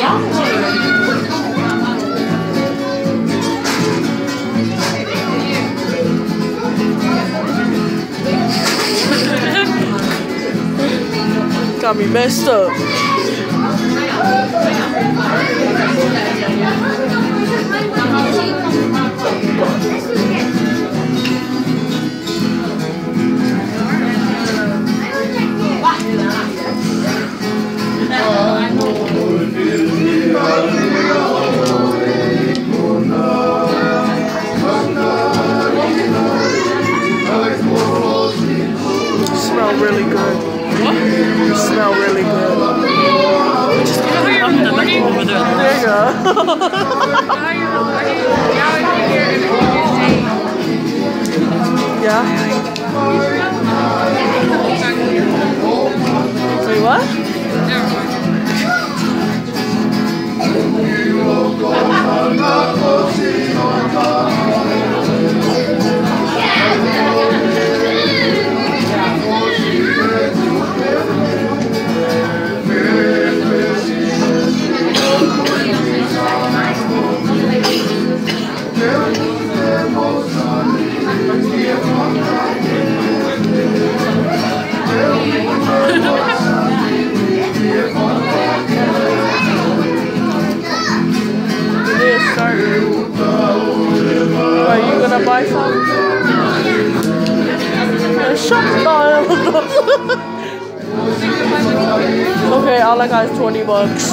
Got me messed up. Smell really good. What? You smell really good. Just go ahead and recording. There you go. Yeah. Wait, what? Are you gonna buy some? Shut up! Okay, all I got is 20 bucks.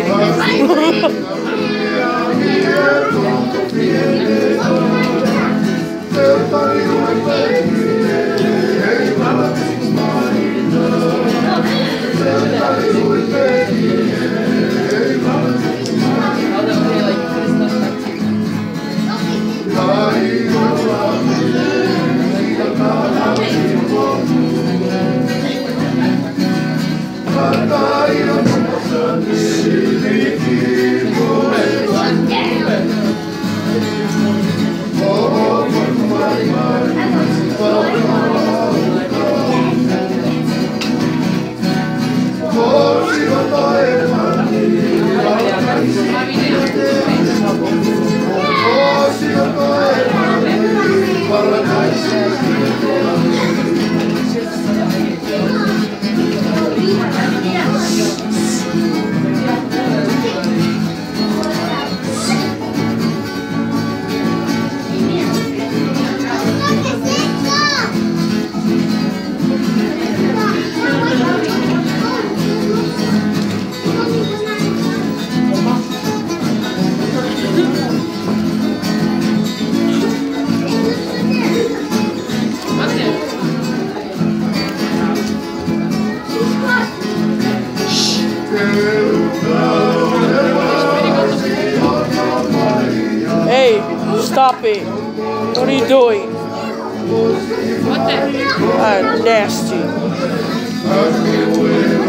Hey, stop it. What are you doing? What the? Nasty.